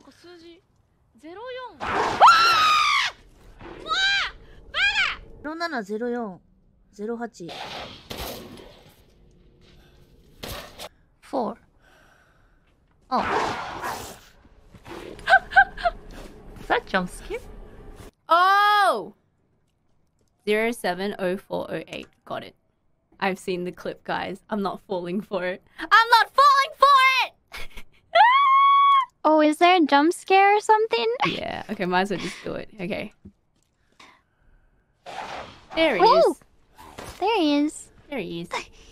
か数字04。 070408 4. Oh. Is that jump scare? Oh! 070408. Got it. I've seen the clip, guys. I'm not falling for it. I'm not falling for it! Oh, is there a jump scare or something? Yeah, okay, might as well just do it. Okay. There he Oh! is. There he is. There he is.